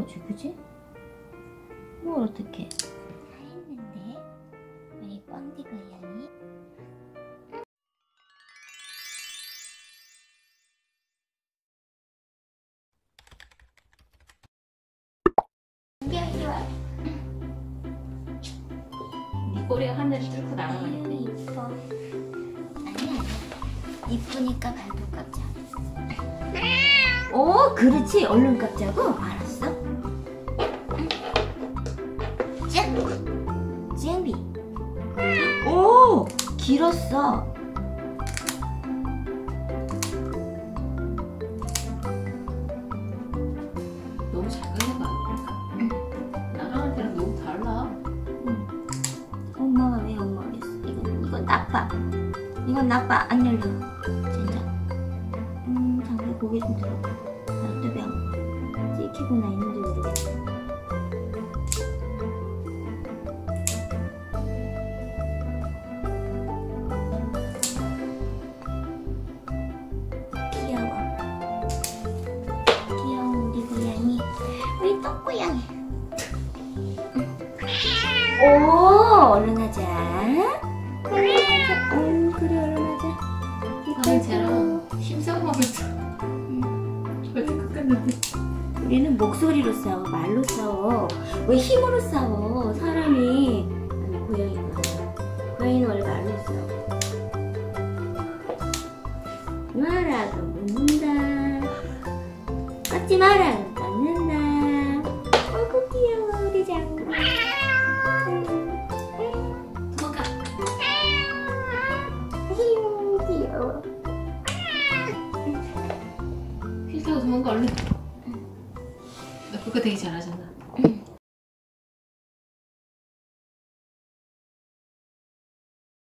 거지, 그지? 뭘 어떡해. 다 했는데 우리 뻥디 고양이. 이리 와. 네 꼬리가 하늘을 뚫고 나가면 돼. 이뻐. 아니야. 이쁘니까 발도 깎자. 오, 그렇지. 얼른 깎자고? 알았어. 짠! 쟁비. 오! 길었어. 너무 작은 애가 아닐까? 나랑할 때랑 너무 달라. 엄마가 왜 엄마가 했어? 이건 나빠. 이건 나빠. 안 열려. 진짜. 잠깐 고개 좀 들어봐. 나또병 찍히고나 있는지 모르겠어. 귀여워. 귀여운 우리 고양이. 우리 똥고양이. 오, 얼른 하자. 얼른 하자. 그래, 얼른 하자. 아니 쟤랑 힘싸움하고 있어. 벌써 끝났는데. 우리는 목소리로 싸워, 말로 싸워. 왜 힘으로 싸워? 사람이. 아니, 고양이가. 고양이는 원래 말로 싸워. 말하고 묻는다. 깎지 말아요. 깎는다. 어구 귀여워, 우리 장구. 도망가. 귀여워. 휠 타고 도망가 얼른. 너 그거 되게 잘하잖아.